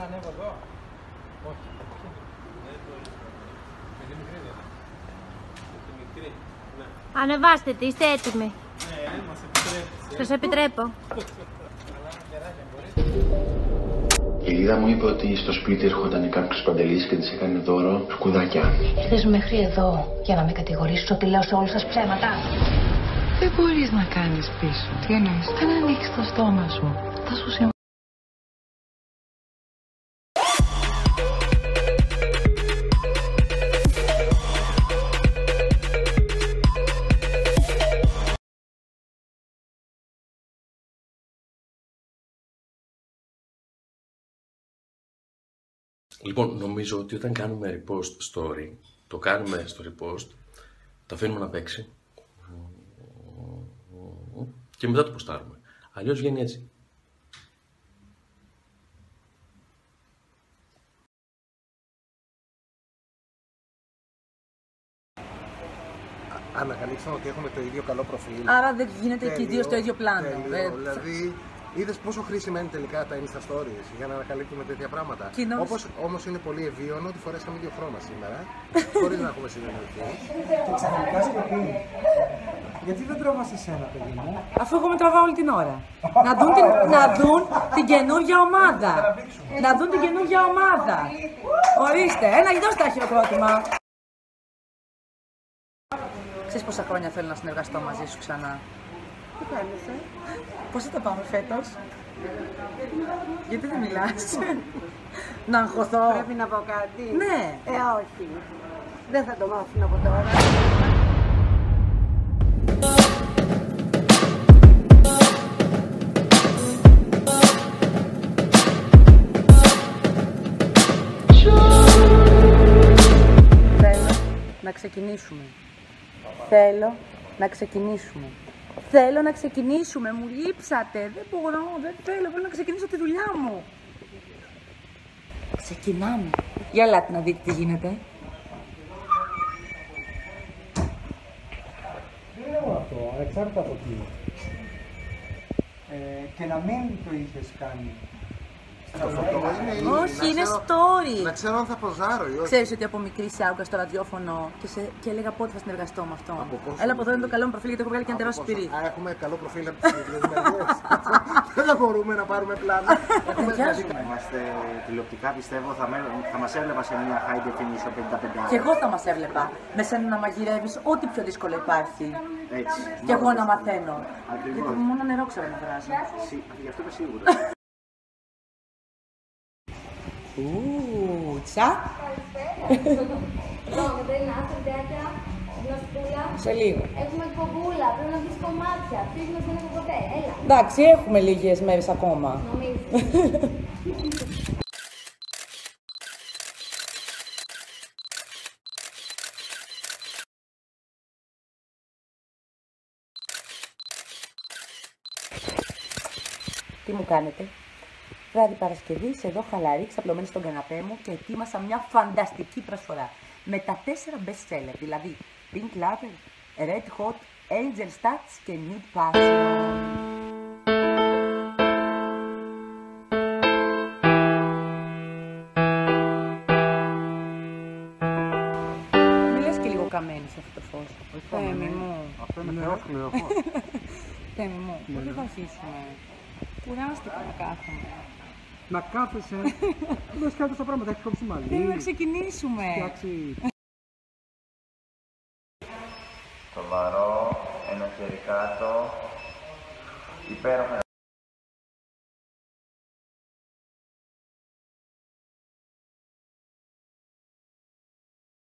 να ανέβω εδώ. Όχι. Με τη μικρή δεν. Με τη μικρή, ναι. Ανεβάστε τη, είστε έτοιμοι. Ναι, μας επιτρέπεις. Σας επιτρέπω. Η Λίδα μου είπε ότι στο σπίτι έρχονταν κάποιος Παντελής και της έκανε δώρο σκουδάκια. Ήρθες μέχρι εδώ για να με κατηγορήσεις ότι λέω σε όλους σας ψέματα. Δεν μπορείς να κάνεις πίσω. Τι εννοείς? Δεν ανοίξεις το στόμα σου. Θα σου συμβεί. Λοιπόν, νομίζω ότι όταν κάνουμε repost story, το κάνουμε στο repost, το αφήνουμε να παίξει και μετά το ποστάρουμε. Αλλιώς βγαίνει έτσι. Ανακαλύψαμε ότι έχουμε το ίδιο καλό προφίλ. Άρα δεν γίνεται και οι δύο στο ίδιο πλάνο. Δηλαδή, είδες πόσο χρήσιμα είναι τελικά τα Insta Stories για να ανακαλύπτουμε τέτοια πράγματα. Όπως όμως είναι πολύ ευίωνο ότι φορέσαμε ίδιο χρώμα σήμερα, χωρίς να έχουμε συνεννοηθεί. Και ξαφνικά σκοπεί. Γιατί δεν τραβάς εσένα, παιδί μου? Αφού εγώ με τραβάω όλη την ώρα. να δουν την καινούργια ομάδα. Να δουν την καινούργια ομάδα. Ορίστε, δώστε τα χειροκρότημα. Ξέρεις πόσα χρόνια θέλω να συνεργαστώ μαζί σου ξανά? Τι κάνεις, Πώς θα τα πάμε φέτος? Γιατί δεν μιλάς? Να αγχωθώ. Πρέπει να πω κάτι? Ναι. Όχι. Δεν θα το μάθουν από τώρα. Θέλω να ξεκινήσουμε. Θέλω να ξεκινήσουμε. Θέλω να ξεκινήσουμε. Μου λείψατε. Δεν μπορώ, δεν θέλω. Θέλω να ξεκινήσω τη δουλειά μου. Ξεκινάμε. Για ελάτε να δείτε τι γίνεται. Δεν είναι μόνο αυτό, ανεξάρτητα από τι. Και να μην το είχες κάνει. Όχι, είναι story. Να ξέρω αν θα ποζάρω ή όχι. Ξέρεις ότι από μικρή σε άκουγα στο ραδιόφωνο και έλεγα πότε θα συνεργαστώ με αυτό. Έλα από εδώ είναι το καλό μου προφίλ γιατί έχω βγάλει και ένα τεράστιο σπίτι. Έχουμε καλό προφίλ από τις ίδιες μεριές. Δεν μπορούμε να πάρουμε πλάνο. Είμαστε τηλεοπτικά, πιστεύω, θα μας έβλεπα σε μια high definition 55. Και εγώ θα μας έβλεπα. Με σένα να μαγειρεύεις ό,τι πιο δύσκολο υπάρχει. Έτσι. Και εγώ να μαθαίνω. Ακριβώς. Γιατί μόνο νερό ξέρω να βράζω. Γι' αυτό είμαι σίγουρος. Τσα. Σε λίγο. Έχουμε εκπομπούλα, πρέπει να δεις κομμάτια. Αυτοί μας δεν έχουν ποτέ. Έλα. Εντάξει, έχουμε λίγες μέρες ακόμα. Νομίζω. Τι μου κάνετε? Βράδυ Παρασκευής, εδώ χαλαρή, ξαπλωμένη στον καναπέ μου και ετοίμασα μια φανταστική προσφορά. Με τα 4 best seller, δηλαδή Pink Lover, Red Hot, Angel Stats και Nude Passion. Μη λες και λίγο καμένη σε αυτό το φως. Θέμη μου. Αυτό είναι θεόφιλο. Θέμη μου, πότε θα αρχίσουμε? Κουράστηκα να κάθομαι. Να κάθεσαι. Δεν έχει κάνει τόσα πράγματα, έχει κόψει μαλλί. Θέλω να ξεκινήσουμε. Φτιάξει. Σοβαρό, ένα χέρι κάτω, υπέροχα.